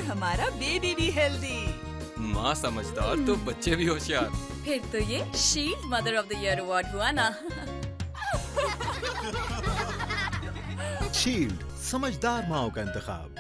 हमारा बेबी भी हेल्दी। माँ समझदार तो बच्चे भी होशियार। फिर तो ये shield mother of the year award हुआ ना। शील्ड, समझदार माओ का इंतखाब।